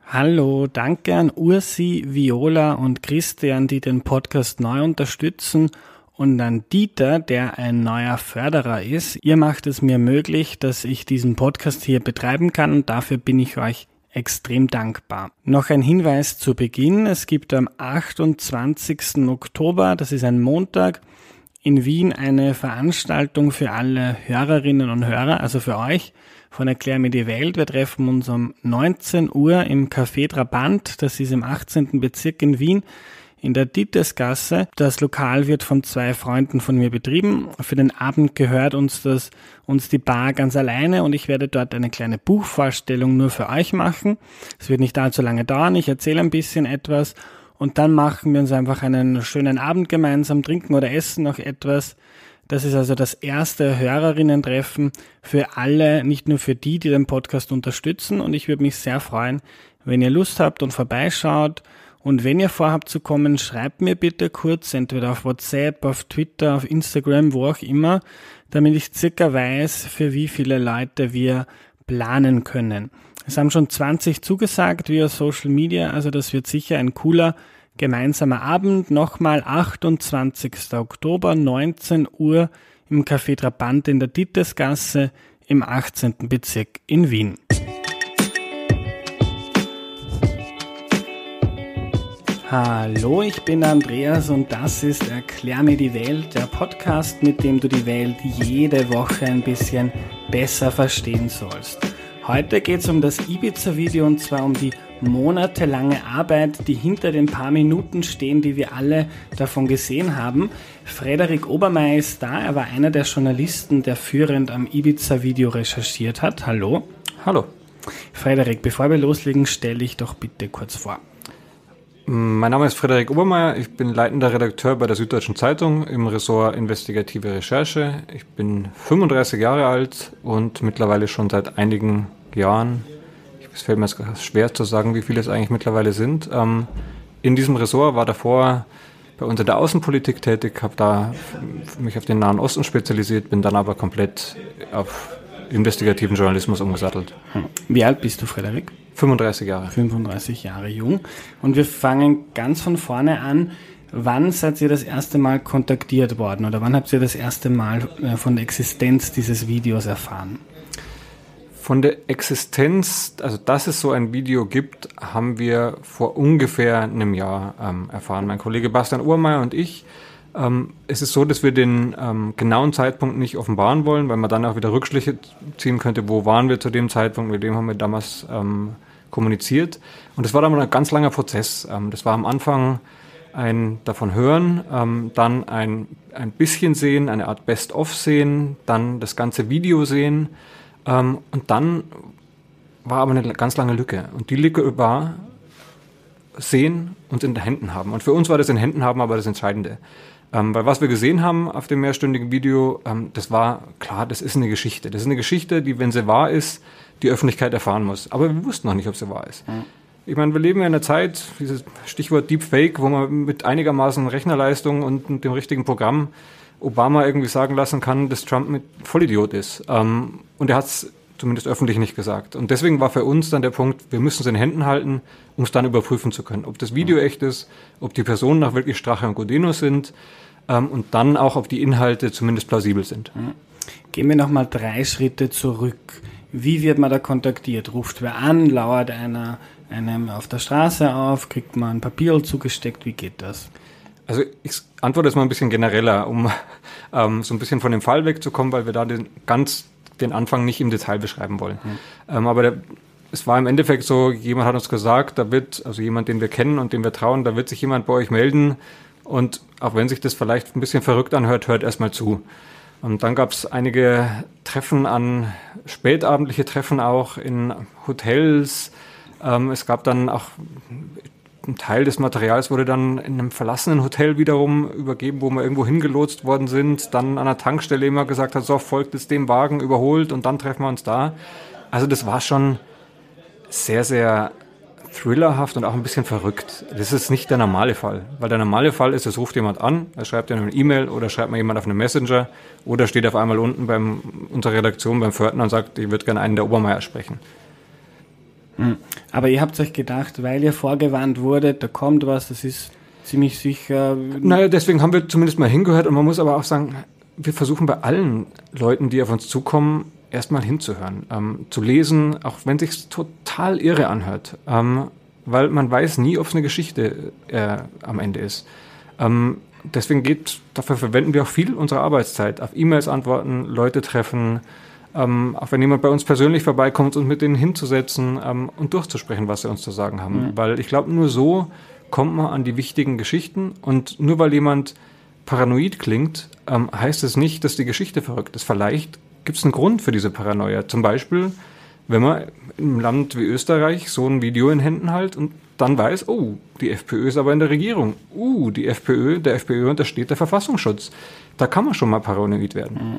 Hallo, danke an Ursi, Viola und Christian, die den Podcast neu unterstützen, und an Dieter, der ein neuer Förderer ist. Ihr macht es mir möglich, dass ich diesen Podcast hier betreiben kann, und dafür bin ich euch extrem dankbar. Noch ein Hinweis zu Beginn. Es gibt am 28. Oktober, das ist ein Montag, in Wien eine Veranstaltung für alle Hörerinnen und Hörer, also für euch, von Erklär mir die Welt. Wir treffen uns um 19 Uhr im Café Trabant, das ist im 18. Bezirk in Wien, in der Dietesgasse. Das Lokal wird von 2 Freunden von mir betrieben. Für den Abend gehört uns die Bar ganz alleine, und ich werde dort eine kleine Buchvorstellung nur für euch machen. Es wird nicht allzu lange dauern, ich erzähle ein bisschen etwas und dann machen wir uns einfach einen schönen Abend gemeinsam, trinken oder essen noch etwas. Das ist also das erste Hörerinnen-Treffen für alle, nicht nur für die den Podcast unterstützen, und ich würde mich sehr freuen, wenn ihr Lust habt und vorbeischaut. Und wenn ihr vorhabt zu kommen, schreibt mir bitte kurz, entweder auf WhatsApp, auf Twitter, auf Instagram, wo auch immer, damit ich circa weiß, für wie viele Leute wir planen können. Es haben schon 20 zugesagt via Social Media, also das wird sicher ein cooler gemeinsamer Abend. Nochmal 28. Oktober, 19 Uhr im Café Trabant in der Dietesgasse im 18. Bezirk in Wien. Hallo, ich bin Andreas und das ist Erklär mir die Welt, der Podcast, mit dem du die Welt jede Woche ein bisschen besser verstehen sollst. Heute geht es um das Ibiza-Video, und zwar um die monatelange Arbeit, die hinter den paar Minuten stehen, die wir alle davon gesehen haben. Frederik Obermeier ist da, er war einer der Journalisten, der führend am Ibiza-Video recherchiert hat. Hallo. Hallo. Frederik, bevor wir loslegen, stell dich doch bitte kurz vor. Mein Name ist Frederik Obermeier, ich bin leitender Redakteur bei der Süddeutschen Zeitung im Ressort Investigative Recherche. Ich bin 35 Jahre alt und mittlerweile schon seit einigen Jahren, es fällt mir jetzt schwer zu sagen, wie viele es eigentlich mittlerweile sind, in diesem Ressort, war davor bei uns in der Außenpolitik tätig, habe da mich auf den Nahen Osten spezialisiert, bin dann aber komplett auf investigativen Journalismus umgesattelt. Wie alt bist du, Frederik? 35 Jahre. 35 Jahre jung. Und wir fangen ganz von vorne an. Wann seid ihr das erste Mal kontaktiert worden, oder wann habt ihr das erste Mal von der Existenz dieses Videos erfahren? Von der Existenz, also dass es so ein Video gibt, haben wir vor ungefähr einem Jahr erfahren. Mein Kollege Bastian Obermeier und ich. Es ist so, dass wir den genauen Zeitpunkt nicht offenbaren wollen, weil man dann auch wieder Rückschlüsse ziehen könnte, wo waren wir zu dem Zeitpunkt, mit dem haben wir damals kommuniziert. Und das war dann ein ganz langer Prozess. Das war am Anfang ein davon hören, dann ein bisschen sehen, eine Art Best-of sehen, dann das ganze Video sehen, und dann war aber eine ganz lange Lücke. Und die Lücke war sehen und in den Händen haben. Und für uns war das in den Händen haben aber das Entscheidende. Weil was wir gesehen haben auf dem mehrstündigen Video, das war klar, das ist eine Geschichte. Das ist eine Geschichte, die, wenn sie wahr ist, die Öffentlichkeit erfahren muss. Aber wir wussten noch nicht, ob sie wahr ist. Mhm. Ich meine, wir leben ja in einer Zeit, dieses Stichwort Deepfake, wo man mit einigermaßen Rechnerleistung und dem richtigen Programm Obama irgendwie sagen lassen kann, dass Trump ein Vollidiot ist. Und er hat es zumindest öffentlich nicht gesagt. Und deswegen war für uns dann der Punkt, wir müssen es in Händen halten, um es dann überprüfen zu können. Ob das Video echt ist, ob die Personen auch wirklich Strache und Godinez sind, und dann auch, ob die Inhalte zumindest plausibel sind. Gehen wir nochmal 3 Schritte zurück. Wie wird man da kontaktiert? Ruft wer an? Lauert einer einem auf der Straße auf? Kriegt man ein Papier zugesteckt? Wie geht das? Also ich antworte jetzt mal ein bisschen genereller, um so ein bisschen von dem Fall wegzukommen, weil wir da den Anfang nicht im Detail beschreiben wollen. Aber es war im Endeffekt so, jemand hat uns gesagt, also jemand, den wir kennen und dem wir trauen, da wird sich jemand bei euch melden, und auch wenn sich das vielleicht ein bisschen verrückt anhört, hört erstmal zu. Und dann gab es einige spätabendliche Treffen auch in Hotels. Es gab dann auch ein Teil des Materials wurde dann in einem verlassenen Hotel wiederum übergeben, wo wir irgendwo hingelotst worden sind, dann an der Tankstelle immer gesagt hat, so, folgt es dem Wagen, überholt, und dann treffen wir uns da. Also das war schon sehr, sehr thrillerhaft und auch ein bisschen verrückt. Das ist nicht der normale Fall, weil der normale Fall ist, es ruft jemand an, er schreibt eine E-Mail oder schreibt mir jemand auf einen Messenger oder steht auf einmal unten unserer Redaktion beim Pförtner und sagt, ich würde gerne einen der Obermeier sprechen. Aber ihr habt euch gedacht, weil ihr vorgewarnt wurdet, da kommt was, das ist ziemlich sicher... Naja, deswegen haben wir zumindest mal hingehört und man muss aber auch sagen, wir versuchen bei allen Leuten, die auf uns zukommen, erstmal hinzuhören, zu lesen, auch wenn es sich total irre anhört, weil man weiß nie, ob es eine Geschichte am Ende ist. Deswegen dafür verwenden wir auch viel unserer Arbeitszeit, auf E-Mails antworten, Leute treffen, auch wenn jemand bei uns persönlich vorbeikommt, uns mit denen hinzusetzen und durchzusprechen, was sie uns zu sagen haben. Weil ich glaube, nur so kommt man an die wichtigen Geschichten und nur weil jemand paranoid klingt, heißt es nicht, dass die Geschichte verrückt ist. Vielleicht gibt es einen Grund für diese Paranoia. Zum Beispiel, wenn man im Land wie Österreich so ein Video in Händen hält und dann weiß, oh, die FPÖ ist aber in der Regierung. Der FPÖ untersteht der Verfassungsschutz. Da kann man schon mal paranoid werden.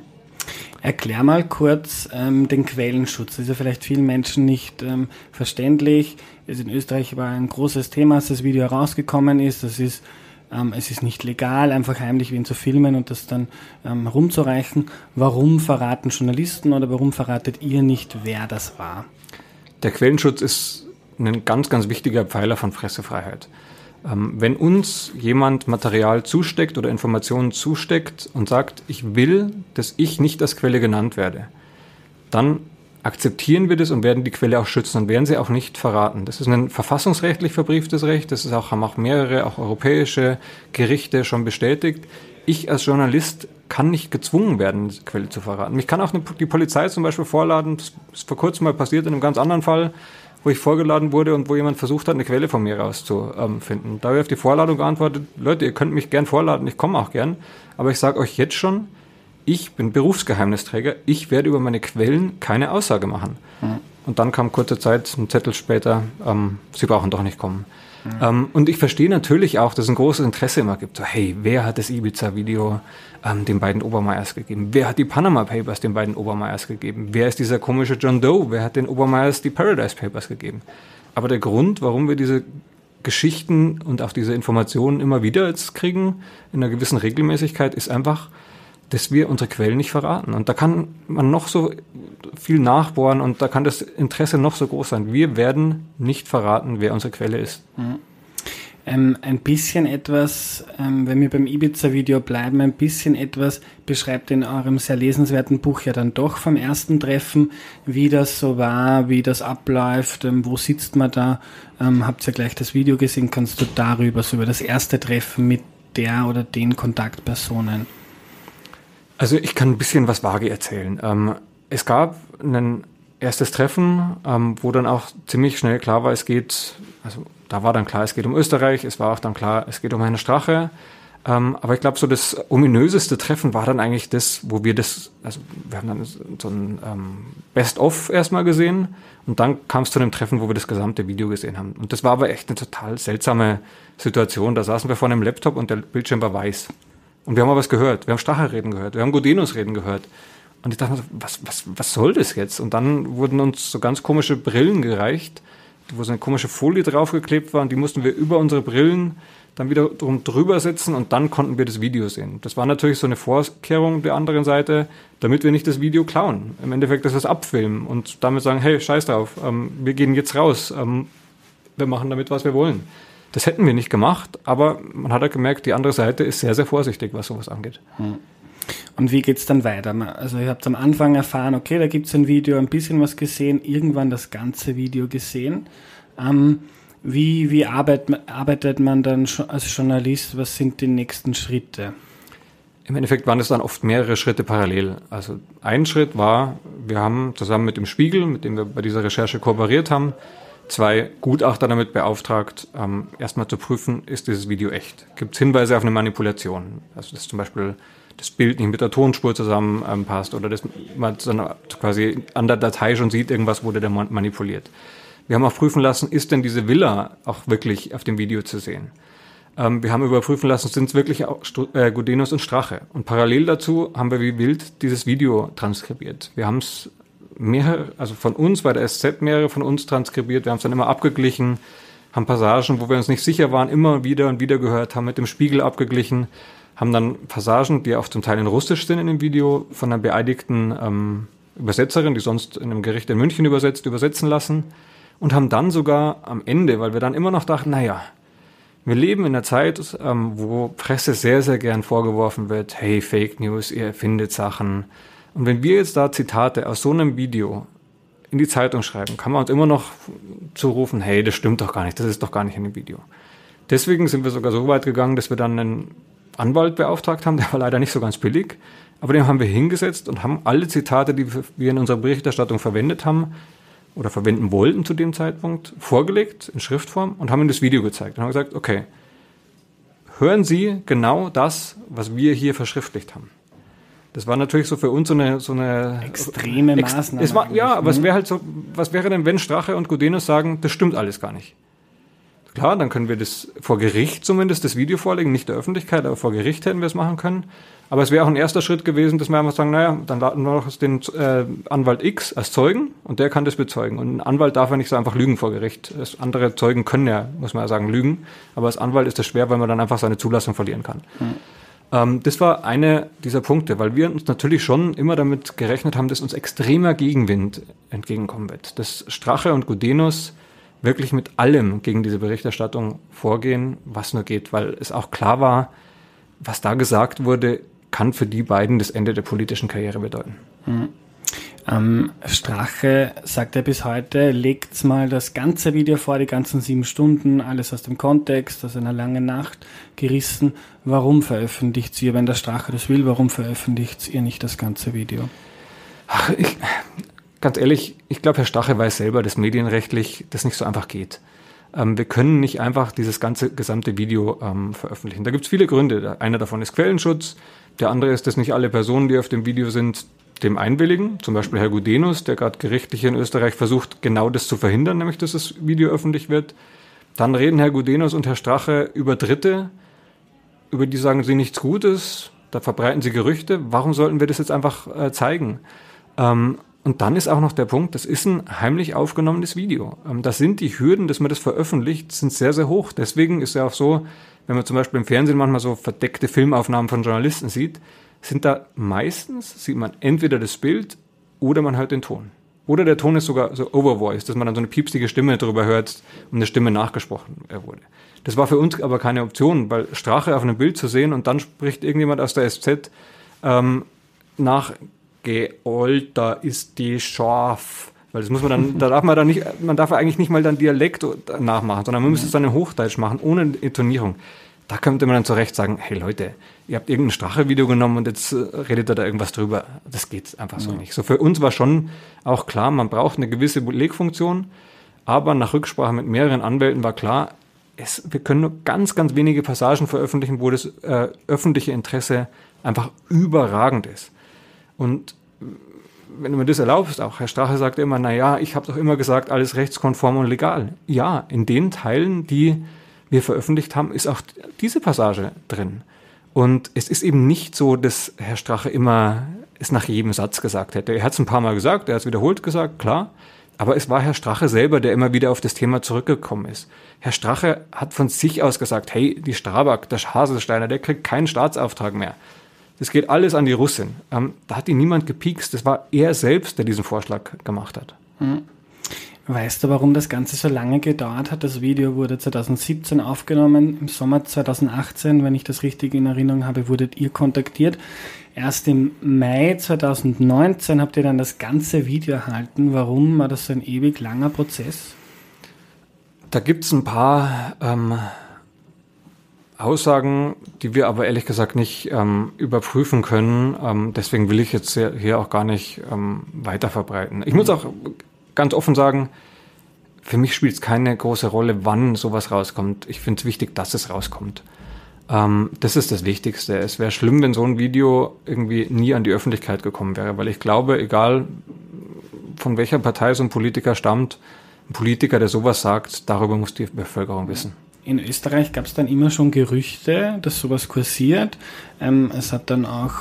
Erklär mal kurz den Quellenschutz. Das ist ja vielleicht vielen Menschen nicht verständlich. In Österreich war ein großes Thema, als das Video herausgekommen ist. Es ist nicht legal, einfach heimlich wen zu filmen und das dann rumzureichen. Warum verraten Journalisten oder warum verratet ihr nicht, wer das war? Der Quellenschutz ist ein ganz, ganz wichtiger Pfeiler von Pressefreiheit. Wenn uns jemand Material zusteckt oder Informationen zusteckt und sagt, ich will, dass ich nicht als Quelle genannt werde, dann akzeptieren wir das und werden die Quelle auch schützen und werden sie auch nicht verraten. Das ist ein verfassungsrechtlich verbrieftes Recht, haben auch mehrere, auch europäische Gerichte schon bestätigt. Ich als Journalist kann nicht gezwungen werden, die Quelle zu verraten. Mich kann auch die Polizei zum Beispiel vorladen, das ist vor kurzem mal passiert in einem ganz anderen Fall, wo ich vorgeladen wurde und wo jemand versucht hat, eine Quelle von mir rauszufinden. Da habe ich auf die Vorladung geantwortet, Leute, ihr könnt mich gern vorladen, ich komme auch gern, aber ich sage euch jetzt schon, ich bin Berufsgeheimnisträger, ich werde über meine Quellen keine Aussage machen. Und dann kam kurze Zeit, ein Zettel später, sie brauchen doch nicht kommen. Und ich verstehe natürlich auch, dass es ein großes Interesse immer gibt. So, hey, wer hat das Ibiza-Video den beiden Obermeyers gegeben? Wer hat die Panama Papers den beiden Obermeyers gegeben? Wer ist dieser komische John Doe? Wer hat den Obermeyers die Paradise Papers gegeben? Aber der Grund, warum wir diese Geschichten und auch diese Informationen immer wieder jetzt kriegen, in einer gewissen Regelmäßigkeit, ist einfach, dass wir unsere Quellen nicht verraten. Und da kann man noch so viel nachbohren und da kann das Interesse noch so groß sein. Wir werden nicht verraten, wer unsere Quelle ist. Ein bisschen etwas, wenn wir beim Ibiza-Video bleiben, ein bisschen etwas beschreibt in eurem sehr lesenswerten Buch ja dann doch vom ersten Treffen, wie das so war, wie das abläuft, wo sitzt man da, habt ihr gleich das Video gesehen, kannst du darüber, so über das erste Treffen mit der oder den Kontaktpersonen? Also ich kann ein bisschen was vage erzählen. Es gab ein erstes Treffen, wo dann auch ziemlich schnell klar war, es geht um Österreich, es war auch dann klar, es geht um Herrn Strache. Aber ich glaube, so das ominöseste Treffen war dann eigentlich das, wir haben dann so ein Best-of erstmal gesehen und dann kam es zu einem Treffen, wo wir das gesamte Video gesehen haben. Und das war aber echt eine total seltsame Situation. Da saßen wir vor einem Laptop und der Bildschirm war weiß. Und wir haben aber was gehört. Wir haben Strache reden gehört. Wir haben Gudenus reden gehört. Und ich dachte mir so, was soll das jetzt? Und dann wurden uns so ganz komische Brillen gereicht, wo so eine komische Folie draufgeklebt war. Und die mussten wir über unsere Brillen dann wieder drüber setzen und dann konnten wir das Video sehen. Das war natürlich so eine Vorkehrung der anderen Seite, damit wir nicht das Video klauen. Im Endeffekt, dass wir es abfilmen und damit sagen, hey, scheiß drauf, wir gehen jetzt raus. Wir machen damit, was wir wollen. Das hätten wir nicht gemacht, aber man hat ja gemerkt, die andere Seite ist sehr, sehr vorsichtig, was sowas angeht. Und wie geht's dann weiter? Also ihr habt am Anfang erfahren, okay, da gibt's ein Video, ein bisschen was gesehen, irgendwann das ganze Video gesehen. Wie arbeitet man dann als Journalist? Was sind die nächsten Schritte? Im Endeffekt waren es dann oft mehrere Schritte parallel. Also ein Schritt war, wir haben zusammen mit dem Spiegel, mit dem wir bei dieser Recherche kooperiert haben, 2 Gutachter damit beauftragt, erstmal zu prüfen, ist dieses Video echt? Gibt es Hinweise auf eine Manipulation? Also dass zum Beispiel das Bild nicht mit der Tonspur zusammenpasst oder dass man dann quasi an der Datei schon sieht, irgendwas wurde da manipuliert. Wir haben auch prüfen lassen, ist denn diese Villa auch wirklich auf dem Video zu sehen? Wir haben überprüfen lassen, sind es wirklich auch Gudenus und Strache? Und parallel dazu haben wir wie wild dieses Video transkribiert. Wir haben es von uns, bei der SZ mehrere von uns transkribiert, wir haben es dann immer abgeglichen, haben Passagen, wo wir uns nicht sicher waren, immer wieder und wieder gehört, haben mit dem Spiegel abgeglichen, haben dann Passagen, die auch zum Teil in Russisch sind in dem Video, von einer beeidigten Übersetzerin, die sonst in einem Gericht in München übersetzen lassen und haben dann sogar am Ende, weil wir dann immer noch dachten, naja, wir leben in einer Zeit, wo Presse sehr, sehr gern vorgeworfen wird, hey, Fake News, ihr erfindet Sachen. Und wenn wir jetzt da Zitate aus so einem Video in die Zeitung schreiben, kann man uns immer noch zurufen, hey, das stimmt doch gar nicht, das ist doch gar nicht in dem Video. Deswegen sind wir sogar so weit gegangen, dass wir dann einen Anwalt beauftragt haben, der war leider nicht so ganz billig, aber den haben wir hingesetzt und haben alle Zitate, die wir in unserer Berichterstattung verwendet haben oder verwenden wollten zu dem Zeitpunkt, vorgelegt in Schriftform und haben ihm das Video gezeigt und haben gesagt, okay, hören Sie genau das, was wir hier verschriftlicht haben. Das war natürlich so für uns so eine extreme Maßnahme. Aber es wäre halt so, was wäre denn, wenn Strache und Gudenus sagen, das stimmt alles gar nicht? Klar, dann können wir das vor Gericht zumindest das Video vorlegen, nicht der Öffentlichkeit, aber vor Gericht hätten wir es machen können. Aber es wäre auch ein erster Schritt gewesen, dass wir einfach sagen, naja, dann laden wir noch den Anwalt X als Zeugen und der kann das bezeugen. Und ein Anwalt darf ja nicht so einfach lügen vor Gericht. Andere Zeugen können ja, muss man ja sagen, lügen. Aber als Anwalt ist das schwer, weil man dann einfach seine Zulassung verlieren kann. Das war einer dieser Punkte, weil wir uns natürlich schon immer damit gerechnet haben, dass uns extremer Gegenwind entgegenkommen wird. Dass Strache und Gudenus wirklich mit allem gegen diese Berichterstattung vorgehen, was nur geht, weil es auch klar war, was da gesagt wurde, kann für die beiden das Ende der politischen Karriere bedeuten. Strache sagt ja bis heute, legt mal das ganze Video vor, die ganzen 7 Stunden, alles aus dem Kontext, aus einer langen Nacht gerissen. Warum veröffentlicht ihr, wenn der Strache das will, warum veröffentlicht ihr nicht das ganze Video? Ganz ehrlich, ich glaube, Herr Strache weiß selber, dass medienrechtlich das nicht so einfach geht. Wir können nicht einfach dieses gesamte Video veröffentlichen. Da gibt es viele Gründe. Einer davon ist Quellenschutz, der andere ist, dass nicht alle Personen, die auf dem Video sind, dem einwilligen. Zum Beispiel Herr Gudenus, der gerade gerichtlich in Österreich versucht, genau das zu verhindern, nämlich dass das Video öffentlich wird. Dann reden Herr Gudenus und Herr Strache über Dritte, über die sagen sie nichts Gutes, da verbreiten sie Gerüchte. Warum sollten wir das jetzt einfach zeigen? Und dann ist auch noch der Punkt, das ist ein heimlich aufgenommenes Video. Das sind die Hürden, dass man das veröffentlicht, sind sehr, sehr hoch. Deswegen ist ja auch so, wenn man zum Beispiel im Fernsehen manchmal so verdeckte Filmaufnahmen von Journalisten sieht, sieht man entweder das Bild oder man hört den Ton. Oder der Ton ist sogar so overvoiced, dass man dann so eine piepsige Stimme drüber hört und eine Stimme nachgesprochen wurde. Das war für uns aber keine Option, weil Strache auf einem Bild zu sehen und dann spricht irgendjemand aus der SZ nach da ist die scharf. Weil das muss man dann, man darf eigentlich nicht mal dann Dialekt nachmachen, sondern man müsste es dann in Hochdeutsch machen, ohne Intonierung. Da könnte man dann zu Recht sagen, hey Leute, ihr habt irgendein Strache-Video genommen und jetzt redet ihr da irgendwas drüber. Das geht einfach so nicht. So für uns war schon auch klar, man braucht eine gewisse Belegfunktion, aber nach Rücksprache mit mehreren Anwälten war klar, wir können nur ganz, ganz wenige Passagen veröffentlichen, wo das öffentliche Interesse einfach überragend ist. Und wenn du mir das erlaubst, auch Herr Strache sagt immer, naja, ich habe doch immer gesagt, alles rechtskonform und legal. Ja, in den Teilen, die wir veröffentlicht haben, ist auch diese Passage drin. Und es ist eben nicht so, dass Herr Strache immer es nach jedem Satz gesagt hätte. Er hat es ein paar Mal gesagt, er hat es wiederholt gesagt, klar. Aber es war Herr Strache selber, der immer wieder auf das Thema zurückgekommen ist. Herr Strache hat von sich aus gesagt, hey, die Strabag, der Haselsteiner, der kriegt keinen Staatsauftrag mehr. Das geht alles an die Russin. Da hat ihn niemand gepiekst. Das war er selbst, der diesen Vorschlag gemacht hat. Weißt du, warum das Ganze so lange gedauert hat? Das Video wurde 2017 aufgenommen. Im Sommer 2018, wenn ich das richtig in Erinnerung habe, wurdet ihr kontaktiert. Erst im Mai 2019 habt ihr dann das ganze Video erhalten. Warum war das so ein ewig langer Prozess? Da gibt es ein paar Aussagen, die wir aber ehrlich gesagt nicht überprüfen können. Deswegen will ich jetzt hier auch gar nicht weiter verbreiten. Ich muss auch ganz offen sagen, für mich spielt es keine große Rolle, wann sowas rauskommt. Ich finde es wichtig, dass es rauskommt. Das ist das Wichtigste. Es wäre schlimm, wenn so ein Video irgendwie nie an die Öffentlichkeit gekommen wäre, weil ich glaube, egal von welcher Partei so ein Politiker stammt, ein Politiker, der sowas sagt, darüber muss die Bevölkerung wissen. In Österreich gab es dann immer schon Gerüchte, dass sowas kursiert. Es hat dann auch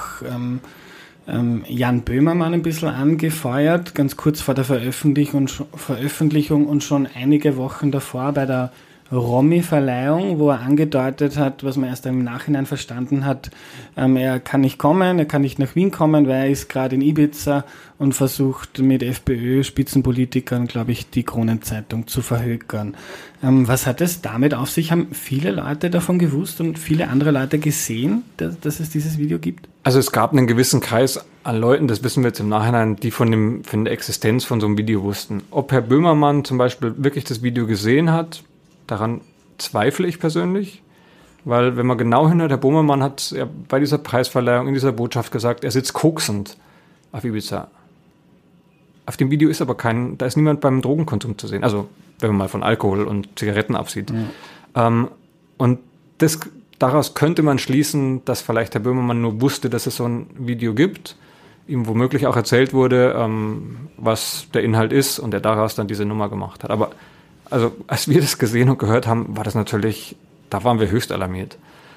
Jan Böhmermann ein bisschen angefeuert, ganz kurz vor der Veröffentlichung und schon einige Wochen davor bei der Romy-Verleihung, wo er angedeutet hat, was man erst im Nachhinein verstanden hat, er kann nicht kommen, er kann nicht nach Wien kommen, weil er ist gerade in Ibiza und versucht mit FPÖ-Spitzenpolitikern, glaube ich, die Kronenzeitung zu verhökern. Was hat es damit auf sich? Haben viele Leute davon gewusst und viele andere Leute gesehen, dass es dieses Video gibt? Also es gab einen gewissen Kreis an Leuten, das wissen wir jetzt im Nachhinein, die von der Existenz von so einem Video wussten. Ob Herr Böhmermann zum Beispiel wirklich das Video gesehen hat, daran zweifle ich persönlich, weil wenn man genau hinhört, Herr Böhmermann hat ja bei dieser Preisverleihung in dieser Botschaft gesagt, er sitzt koksend auf Ibiza. Auf dem Video ist aber da ist niemand beim Drogenkonsum zu sehen, also wenn man mal von Alkohol und Zigaretten absieht. Mhm. Und daraus könnte man schließen, dass vielleicht Herr Böhmermann nur wusste, dass es so ein Video gibt, ihm womöglich auch erzählt wurde, was der Inhalt ist und er daraus dann diese Nummer gemacht hat. Aber also als wir das gesehen und gehört haben, da waren wir höchst alarmiert.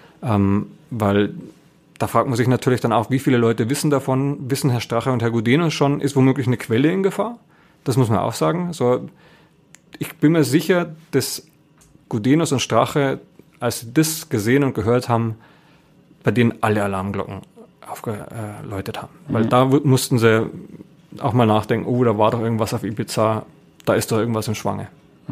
Weil da fragt man sich natürlich dann auch, wie viele Leute wissen Herr Strache und Herr Gudenus schon, ist womöglich eine Quelle in Gefahr? Das muss man auch sagen. So, ich bin mir sicher, dass Gudenus und Strache, als sie das gesehen und gehört haben, bei denen alle Alarmglocken aufgeläutet haben. Weil da mussten sie auch mal nachdenken, da war doch irgendwas auf Ibiza, da ist doch irgendwas im Schwange.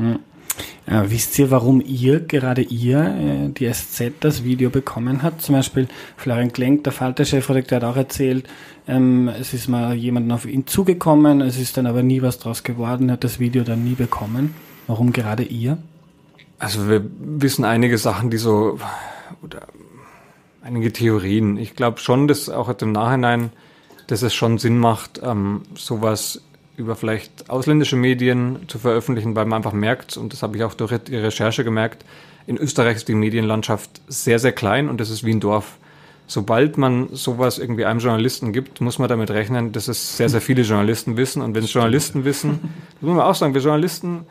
Wisst ihr, warum gerade ihr, die SZ, das Video bekommen hat? Zum Beispiel Florian Klenk, der Falter-Chefredakteur, hat auch erzählt, es ist mal jemand auf ihn zugekommen, es ist dann aber nie was draus geworden, hat das Video dann nie bekommen. Warum gerade ihr? Also wir wissen einige Sachen, oder einige Theorien. Ich glaube schon, dass auch im Nachhinein, dass es schon Sinn macht, sowas über vielleicht ausländische Medien zu veröffentlichen, weil man einfach merkt, und das habe ich auch durch die Recherche gemerkt, in Österreich ist die Medienlandschaft sehr, sehr klein und das ist wie ein Dorf. Sobald man sowas irgendwie einem Journalisten gibt, muss man damit rechnen, dass es sehr, sehr viele Journalisten wissen. Und wenn es Journalisten wissen, das muss man auch sagen, wir Journalisten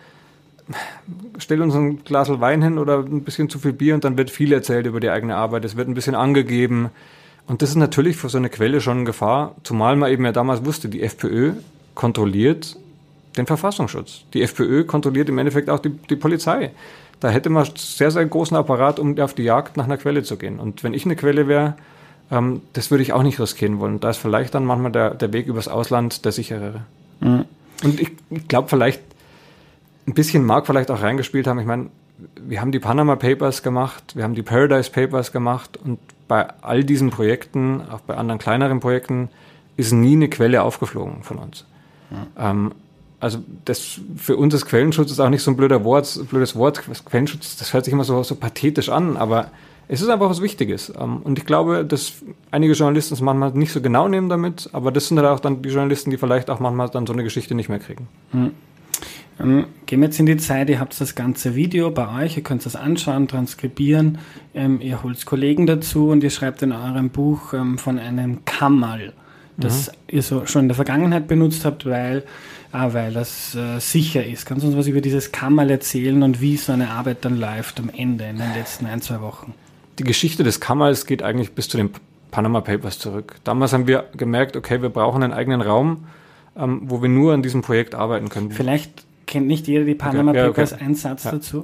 stellen uns ein Glas Wein hin oder ein bisschen zu viel Bier und dann wird viel erzählt über die eigene Arbeit, es wird ein bisschen angegeben. Und das ist natürlich für so eine Quelle schon eine Gefahr, zumal man eben ja damals wusste, die FPÖ kontrolliert den Verfassungsschutz. Die FPÖ kontrolliert im Endeffekt auch die Polizei. Da hätte man sehr, sehr großen Apparat, um auf die Jagd nach einer Quelle zu gehen. Und wenn ich eine Quelle wäre, das würde ich auch nicht riskieren wollen. Da ist vielleicht dann manchmal der Weg übers Ausland der sicherere. Mhm. Und ich glaube vielleicht, ein bisschen mag vielleicht auch reingespielt haben. Ich meine, wir haben die Panama Papers gemacht, wir haben die Paradise Papers gemacht und bei all diesen Projekten, auch bei anderen kleineren Projekten, ist nie eine Quelle aufgeflogen von uns. Ja. Also das für uns ist Quellenschutz ist auch nicht so ein blödes Wort. Quellenschutz, das hört sich immer so pathetisch an, aber es ist einfach was Wichtiges. Und ich glaube, dass einige Journalisten es manchmal nicht so genau nehmen damit, aber das sind halt auch dann die Journalisten, die vielleicht auch manchmal dann so eine Geschichte nicht mehr kriegen. Mhm. Gehen wir jetzt in die Zeit, ihr habt das ganze Video bei euch, ihr könnt das anschauen, transkribieren, ihr holt Kollegen dazu und ihr schreibt in eurem Buch von einem Kammerl, das ihr so schon in der Vergangenheit benutzt habt, weil das sicher ist. Kannst du uns was über dieses Kammerl erzählen und wie so eine Arbeit dann läuft am Ende in den letzten 1-2 Wochen? Die Geschichte des Kammerls geht eigentlich bis zu den Panama Papers zurück. Damals haben wir gemerkt, okay, wir brauchen einen eigenen Raum, wo wir nur an diesem Projekt arbeiten können. Vielleicht kennt nicht jeder die Panama Papers, einen Satz dazu?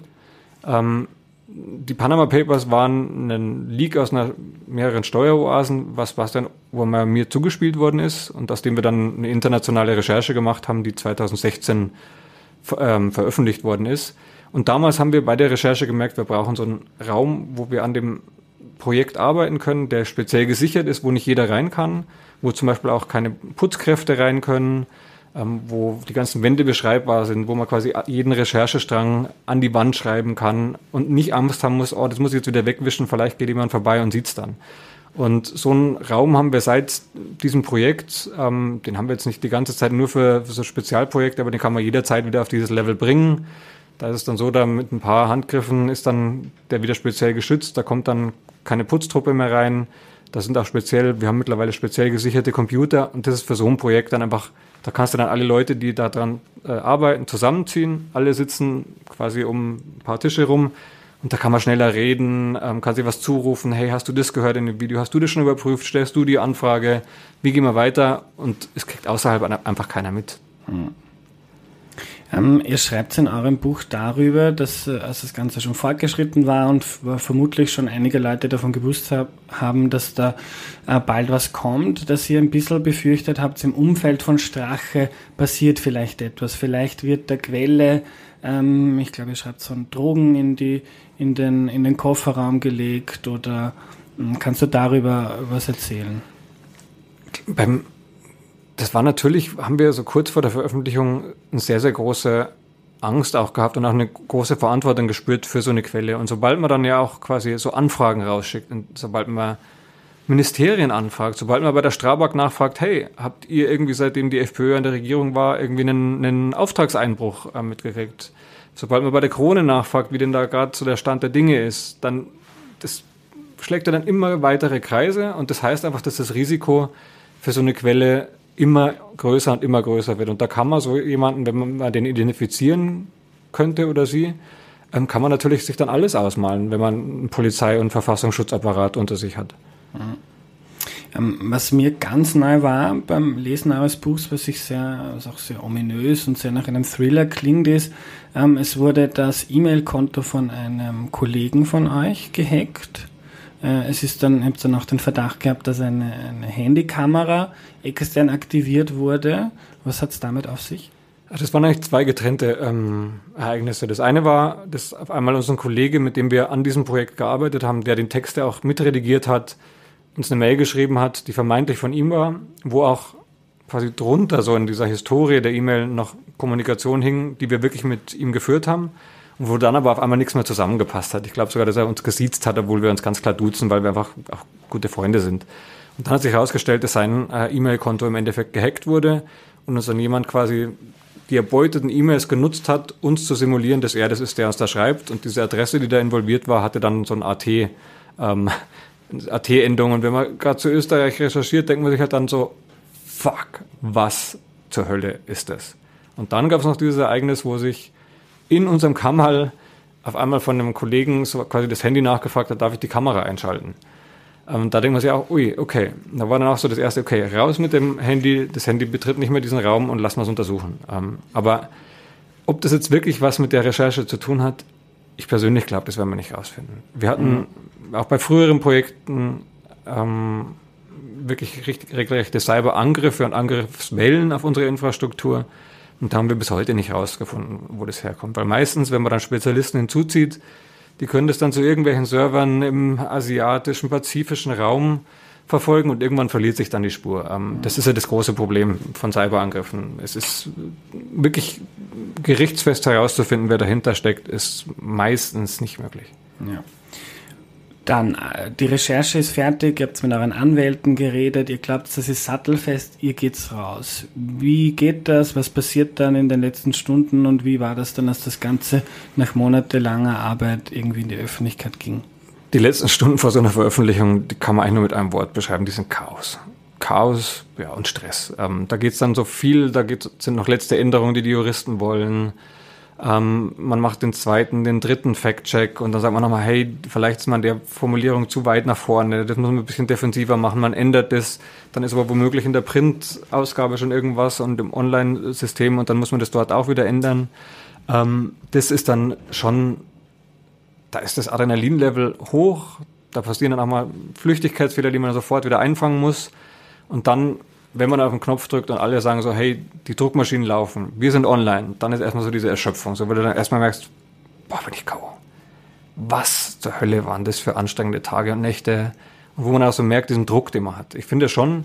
Die Panama Papers waren ein Leak aus mehreren Steueroasen, wo mir zugespielt worden ist und aus dem wir dann eine internationale Recherche gemacht haben, die 2016 veröffentlicht worden ist. Und damals haben wir bei der Recherche gemerkt, wir brauchen so einen Raum, wo wir an dem Projekt arbeiten können, der speziell gesichert ist, wo nicht jeder rein kann, wo zum Beispiel auch keine Putzkräfte rein können, wo die ganzen Wände beschreibbar sind, wo man quasi jeden Recherchestrang an die Wand schreiben kann und nicht Angst haben muss, das muss ich jetzt wieder wegwischen, vielleicht geht jemand vorbei und sieht's dann. Und so einen Raum haben wir seit diesem Projekt, den haben wir jetzt nicht die ganze Zeit nur für so Spezialprojekte, aber den kann man jederzeit wieder auf dieses Level bringen. Da ist es dann so, da mit ein paar Handgriffen ist dann der wieder speziell geschützt, da kommt dann keine Putztruppe mehr rein. Das sind auch wir haben mittlerweile speziell gesicherte Computer und das ist für so ein Projekt dann einfach, da kannst du dann alle Leute, die da dran arbeiten, zusammenziehen. Alle sitzen quasi um ein paar Tische rum und da kann man schneller reden, kann sich was zurufen. Hey, hast du das gehört in dem Video? Hast du das schon überprüft? Stellst du die Anfrage? Wie gehen wir weiter? Und es kriegt außerhalb einfach keiner mit. Ihr schreibt in eurem Buch darüber, dass als das Ganze schon fortgeschritten war und vermutlich schon einige Leute davon gewusst haben, dass da bald was kommt, dass ihr ein bisschen befürchtet habt, im Umfeld von Strache passiert vielleicht etwas. Vielleicht wird der Quelle, ich glaube, ihr schreibt so Drogen in den Kofferraum gelegt, oder kannst du darüber was erzählen? Das war natürlich, haben wir so kurz vor der Veröffentlichung eine sehr, sehr große Angst auch gehabt und auch eine große Verantwortung gespürt für so eine Quelle. Und sobald man dann ja auch quasi so Anfragen rausschickt und sobald man Ministerien anfragt, sobald man bei der Strabag nachfragt, hey, habt ihr irgendwie, seitdem die FPÖ an der Regierung war, irgendwie einen Auftragseinbruch mitgekriegt? Sobald man bei der Krone nachfragt, wie denn da gerade so der Stand der Dinge ist, dann das schlägt ja dann immer weitere Kreise und das heißt einfach, dass das Risiko für so eine Quelle immer größer und immer größer wird. Und da kann man so jemanden, wenn man den identifizieren könnte oder sie, kann man natürlich sich dann alles ausmalen, wenn man einen Polizei- und Verfassungsschutzapparat unter sich hat. Was mir ganz neu war beim Lesen eures Buchs, was auch sehr ominös und sehr nach einem Thriller klingt, ist, es wurde das E-Mail-Konto von einem Kollegen von euch gehackt. Es ist dann, habt ihr dann auch den Verdacht gehabt, dass eine Handykamera extern aktiviert wurde. Was hat es damit auf sich? Das waren eigentlich zwei getrennte Ereignisse. Das eine war, dass auf einmal unser Kollege, mit dem wir an diesem Projekt gearbeitet haben, der den Text auch mitredigiert hat, uns eine Mail geschrieben hat, die vermeintlich von ihm war, wo auch quasi drunter so in dieser Historie der E-Mail noch Kommunikation hing, die wir wirklich mit ihm geführt haben. Und wo dann aber auf einmal nichts mehr zusammengepasst hat. Ich glaube sogar, dass er uns gesiezt hat, obwohl wir uns ganz klar duzen, weil wir einfach auch gute Freunde sind. Und dann hat sich herausgestellt, dass sein E-Mail-Konto im Endeffekt gehackt wurde und uns dann jemand quasi die erbeuteten E-Mails genutzt hat, uns zu simulieren, dass er das ist, der uns da schreibt. Und diese Adresse, die da involviert war, hatte dann so ein AT-Endung. Und wenn man gerade zu Österreich recherchiert, denkt man sich halt dann so, fuck, was zur Hölle ist das? Und dann gab es noch dieses Ereignis, wo sich in unserem Kammerl auf einmal von einem Kollegen so quasi das Handy nachgefragt hat, darf ich die Kamera einschalten? Da denkt man sich auch, ui, okay. Da war dann auch so das erste, okay, raus mit dem Handy, das Handy betritt nicht mehr diesen Raum und lassen wir es untersuchen. Aber ob das jetzt wirklich was mit der Recherche zu tun hat, ich persönlich glaube, das werden wir nicht rausfinden. Wir hatten auch bei früheren Projekten wirklich regelrechte Cyberangriffe und Angriffswellen auf unsere Infrastruktur. Und da haben wir bis heute nicht rausgefunden, wo das herkommt. Weil meistens, wenn man dann Spezialisten hinzuzieht, die können das dann zu irgendwelchen Servern im asiatischen, pazifischen Raum verfolgen und irgendwann verliert sich dann die Spur. Das ist ja das große Problem von Cyberangriffen. Es ist wirklich gerichtsfest herauszufinden, wer dahinter steckt, ist meistens nicht möglich. Ja. Dann, die Recherche ist fertig, ihr habt mit euren Anwälten geredet, ihr glaubt, das ist sattelfest, ihr geht's raus. Wie geht das? Was passiert dann in den letzten Stunden und wie war das dann, als das Ganze nach monatelanger Arbeit irgendwie in die Öffentlichkeit ging? Die letzten Stunden vor so einer Veröffentlichung, die kann man eigentlich nur mit einem Wort beschreiben, die sind Chaos. Chaos, ja, und Stress. Da geht's dann so viel, sind noch letzte Änderungen, die Juristen wollen. Man macht den zweiten, den dritten Fact-Check und dann sagt man nochmal, hey, vielleicht ist man der Formulierung zu weit nach vorne, das muss man ein bisschen defensiver machen, man ändert das, dann ist aber womöglich in der Print-Ausgabe schon irgendwas und im Online-System und dann muss man das dort auch wieder ändern. Das ist dann schon, da ist das Adrenalin-Level hoch, da passieren dann auch mal Flüchtigkeitsfehler, die man sofort wieder einfangen muss und dann, wenn man auf den Knopf drückt und alle sagen so, hey, die Druckmaschinen laufen, wir sind online, dann ist erstmal so diese Erschöpfung, so weil du dann erstmal merkst, boah, bin ich K.O. Was zur Hölle waren das für anstrengende Tage und Nächte? Und wo man auch so merkt, diesen Druck, den man hat. Ich finde schon,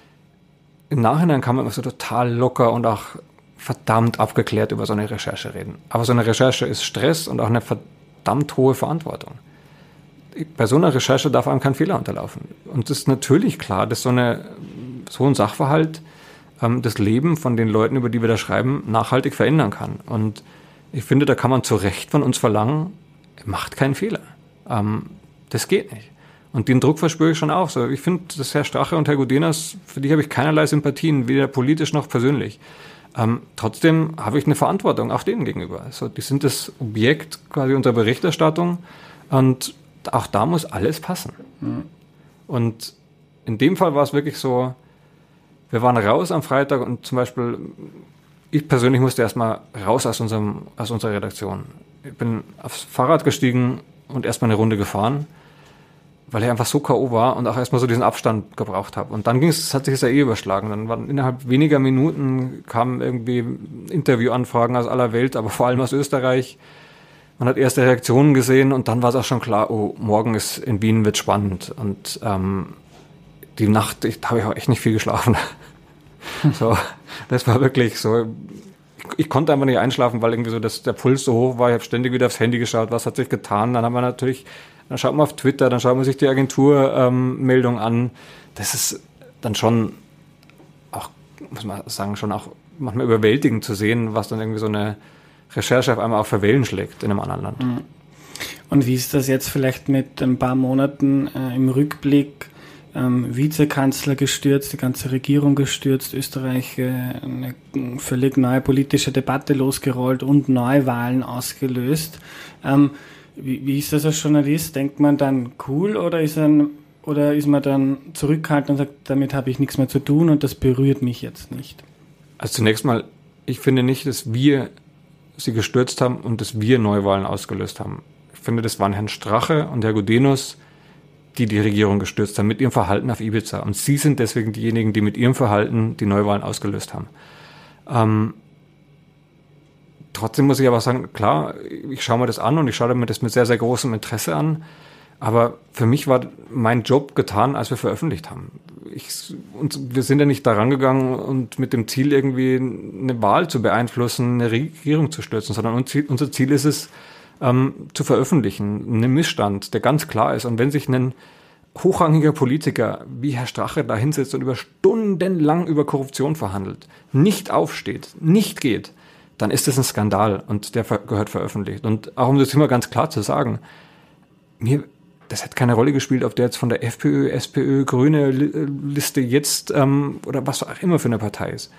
im Nachhinein kann man immer so total locker und auch verdammt abgeklärt über so eine Recherche reden. Aber so eine Recherche ist Stress und auch eine verdammt hohe Verantwortung. Bei so einer Recherche darf einem kein Fehler unterlaufen. Und es ist natürlich klar, dass so ein Sachverhalt das Leben von den Leuten, über die wir da schreiben, nachhaltig verändern kann. Und ich finde, da kann man zu Recht von uns verlangen, macht keinen Fehler. Das geht nicht. Und den Druck verspüre ich schon auch. So, ich finde, dass Herr Strache und Herr Gudenas, für die habe ich keinerlei Sympathien, weder politisch noch persönlich. Trotzdem habe ich eine Verantwortung auch denen gegenüber. Also, die sind das Objekt quasi unserer Berichterstattung und auch da muss alles passen. Mhm. Und in dem Fall war es wirklich so, wir waren raus am Freitag und zum Beispiel ich persönlich musste erstmal raus aus unserer Redaktion. Ich bin aufs Fahrrad gestiegen und erstmal eine Runde gefahren, weil ich einfach so K.O. war und auch erstmal so diesen Abstand gebraucht habe. Und dann hat sich das ja überschlagen. Dann waren innerhalb weniger Minuten kamen irgendwie Interviewanfragen aus aller Welt, aber vor allem aus Österreich. Man hat erste Reaktionen gesehen und dann war es auch schon klar, oh, morgen ist in Wien, wird spannend. Und die Nacht, habe ich auch echt nicht viel geschlafen. So, das war wirklich so. Ich konnte einfach nicht einschlafen, weil irgendwie so der Puls so hoch war. Ich habe ständig wieder aufs Handy geschaut, was hat sich getan. Dann schaut man auf Twitter, dann schaut man sich die Agenturmeldung an. Das ist dann schon auch, muss man sagen, schon auch manchmal überwältigend zu sehen, was dann irgendwie so eine Recherche auf einmal auch für Wellen schlägt in einem anderen Land. Und wie ist das jetzt vielleicht mit ein paar Monaten im Rückblick? Vizekanzler gestürzt, die ganze Regierung gestürzt, Österreich eine völlig neue politische Debatte losgerollt und Neuwahlen ausgelöst. Wie ist das als Journalist? Denkt man dann cool oder ist man dann zurückhaltend und sagt, damit habe ich nichts mehr zu tun und das berührt mich jetzt nicht? Also zunächst mal, ich finde nicht, dass wir sie gestürzt haben und dass wir Neuwahlen ausgelöst haben. Ich finde, das waren Herrn Strache und Herr Gudenus, die Regierung gestürzt haben mit ihrem Verhalten auf Ibiza. Und sie sind deswegen diejenigen, die mit ihrem Verhalten die Neuwahlen ausgelöst haben. Trotzdem muss ich aber sagen, klar, ich schaue mir das an und ich schaue mir das mit sehr, sehr großem Interesse an. Aber für mich war mein Job getan, als wir veröffentlicht haben. Wir sind ja nicht daran gegangen und mit dem Ziel, irgendwie eine Wahl zu beeinflussen, eine Regierung zu stürzen, sondern unser Ziel ist es, zu veröffentlichen, einen Missstand, der ganz klar ist. Und wenn sich ein hochrangiger Politiker wie Herr Strache da hinsetzt und über stundenlang über Korruption verhandelt, nicht aufsteht, nicht geht, dann ist das ein Skandal und der gehört veröffentlicht. Und auch um das immer ganz klar zu sagen, das hat keine Rolle gespielt, ob der jetzt von der FPÖ, SPÖ, Grüne Liste jetzt oder was auch immer für eine Partei ist.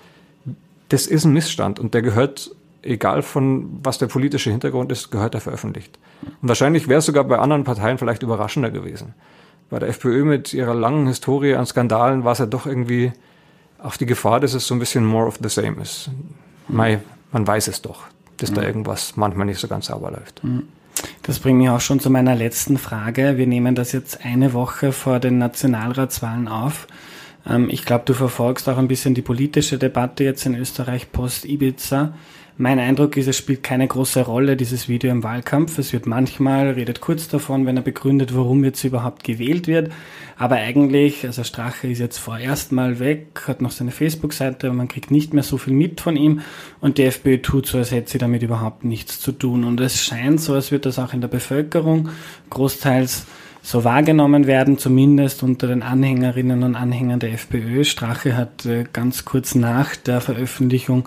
Das ist ein Missstand und der gehört, egal von was der politische Hintergrund ist, gehört er veröffentlicht. Und wahrscheinlich wäre es sogar bei anderen Parteien vielleicht überraschender gewesen. Bei der FPÖ mit ihrer langen Historie an Skandalen war es ja doch irgendwie auch die Gefahr, dass es so ein bisschen more of the same ist. Man weiß es doch, dass da irgendwas manchmal nicht so ganz sauber läuft. Das bringt mich auch schon zu meiner letzten Frage. Wir nehmen das jetzt eine Woche vor den Nationalratswahlen auf. Ich glaube, du verfolgst auch ein bisschen die politische Debatte jetzt in Österreich post-Ibiza. Mein Eindruck ist, es spielt keine große Rolle, dieses Video im Wahlkampf. Es wird redet kurz davon, wenn er begründet, warum jetzt überhaupt gewählt wird. Aber eigentlich, also Strache ist jetzt vorerst mal weg, hat noch seine Facebook-Seite, aber man kriegt nicht mehr so viel mit von ihm. Und die FPÖ tut so, als hätte sie damit überhaupt nichts zu tun. Und es scheint so, als wird das auch in der Bevölkerung großteils so wahrgenommen werden, zumindest unter den Anhängerinnen und Anhängern der FPÖ. Strache hat ganz kurz nach der Veröffentlichung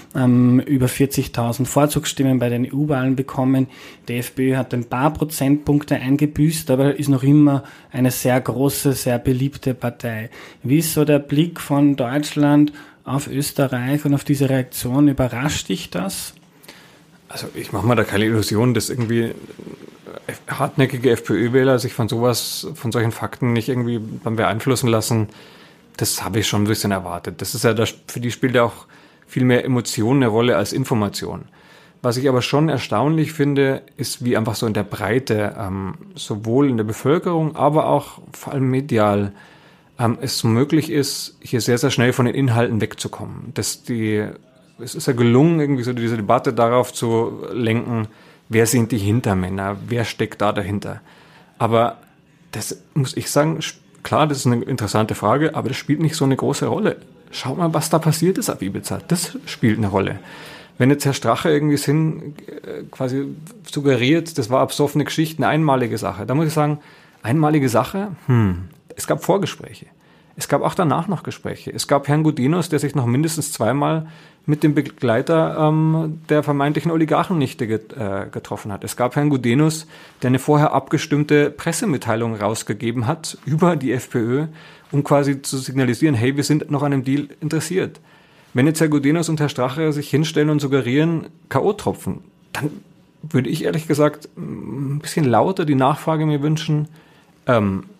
über 40.000 Vorzugsstimmen bei den EU-Wahlen bekommen. Die FPÖ hat ein paar Prozentpunkte eingebüßt, aber ist noch immer eine sehr große, sehr beliebte Partei. Wie ist so der Blick von Deutschland auf Österreich und auf diese Reaktion? Überrascht dich das? Also ich mache mir da keine Illusion, dass irgendwie hartnäckige FPÖ-Wähler sich von solchen Fakten nicht irgendwie beeinflussen lassen. Das habe ich schon ein bisschen erwartet. Das ist ja, für die spielt ja auch viel mehr Emotion eine Rolle als Information. Was ich aber schon erstaunlich finde, ist, wie einfach so in der Breite, sowohl in der Bevölkerung, aber auch vor allem medial, es so möglich ist, hier sehr, sehr schnell von den Inhalten wegzukommen. Es ist ja gelungen, irgendwie so diese Debatte darauf zu lenken, wer sind die Hintermänner, wer steckt da dahinter. Aber das muss ich sagen, klar, das ist eine interessante Frage, aber das spielt nicht so eine große Rolle. Schau mal, was da passiert ist auf Ibiza. Das spielt eine Rolle. Wenn jetzt Herr Strache irgendwie quasi suggeriert, das war absoffene Geschichte, eine einmalige Sache. Da muss ich sagen, einmalige Sache, es gab Vorgespräche. Es gab auch danach noch Gespräche. Es gab Herrn Gudenus, der sich noch mindestens zweimal mit dem Begleiter der vermeintlichen Oligarchennichte getroffen hat. Es gab Herrn Gudenus, der eine vorher abgestimmte Pressemitteilung rausgegeben hat über die FPÖ, um quasi zu signalisieren, hey, wir sind noch an einem Deal interessiert. Wenn jetzt Herr Gudenus und Herr Strache sich hinstellen und suggerieren, K.O.-Tropfen, dann würde ich ehrlich gesagt ein bisschen lauter die Nachfrage mir wünschen,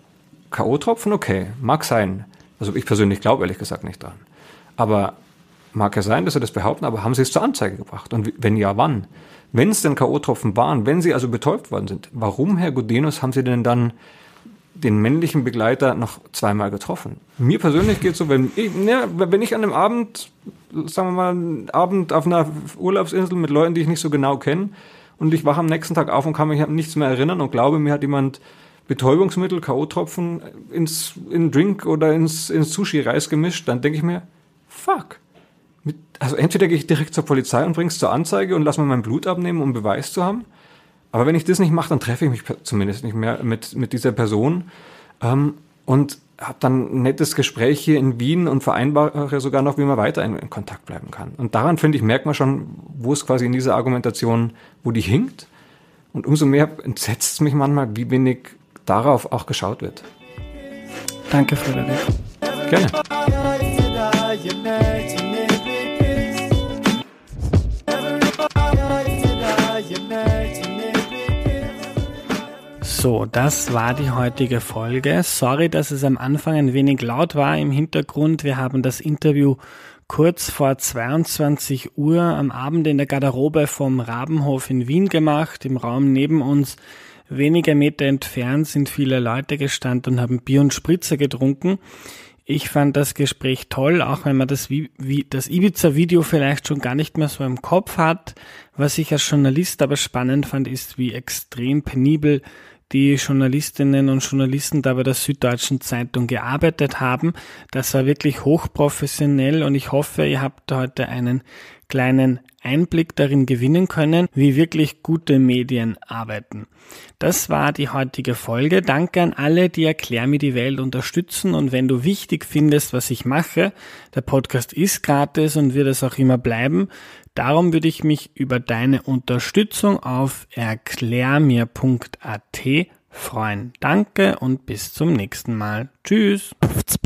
K.O.-Tropfen, okay, mag sein. Also ich persönlich glaube ehrlich gesagt nicht dran. Aber mag ja sein, dass sie das behaupten, aber haben sie es zur Anzeige gebracht? Und wenn ja, wann? Wenn es denn K.O.-Tropfen waren, wenn sie also betäubt worden sind, warum, Herr Gudenus, haben sie denn dann den männlichen Begleiter noch zweimal getroffen? Mir persönlich geht es so, wenn ich an einem Abend, sagen wir mal, einen Abend auf einer Urlaubsinsel mit Leuten, die ich nicht so genau kenne, und ich wache am nächsten Tag auf und kann mich an nichts mehr erinnern und glaube, mir hat jemand Betäubungsmittel, K.O.-Tropfen in Drink oder ins Sushi-Reis gemischt, dann denke ich mir, fuck. Also entweder gehe ich direkt zur Polizei und bringe es zur Anzeige und lass mir mein Blut abnehmen, um Beweis zu haben. Aber wenn ich das nicht mache, dann treffe ich mich zumindest nicht mehr mit dieser Person und habe dann ein nettes Gespräch hier in Wien und vereinbare sogar noch, wie man weiter in Kontakt bleiben kann. Und daran, finde ich, merkt man schon, wo es quasi in dieser Argumentation, wo die hinkt. Und umso mehr entsetzt es mich manchmal, wie wenig darauf auch geschaut wird. Danke, Frederik. Gerne. So, das war die heutige Folge. Sorry, dass es am Anfang ein wenig laut war im Hintergrund. Wir haben das Interview kurz vor 22 Uhr am Abend in der Garderobe vom Rabenhof in Wien gemacht. Im Raum neben uns, wenige Meter entfernt, sind viele Leute gestanden und haben Bier und Spritzer getrunken. Ich fand das Gespräch toll, auch wenn man das Ibiza-Video vielleicht schon gar nicht mehr so im Kopf hat. Was ich als Journalist aber spannend fand, ist, wie extrem penibel die Journalistinnen und Journalisten da bei der Süddeutschen Zeitung gearbeitet haben. Das war wirklich hochprofessionell und ich hoffe, ihr habt heute einen kleinen Einblick darin gewinnen können, wie wirklich gute Medien arbeiten. Das war die heutige Folge. Danke an alle, die Erklär mir die Welt unterstützen, und wenn du wichtig findest, was ich mache, der Podcast ist gratis und wird es auch immer bleiben. Darum würde ich mich über deine Unterstützung auf erklärmir.at freuen. Danke und bis zum nächsten Mal. Tschüss.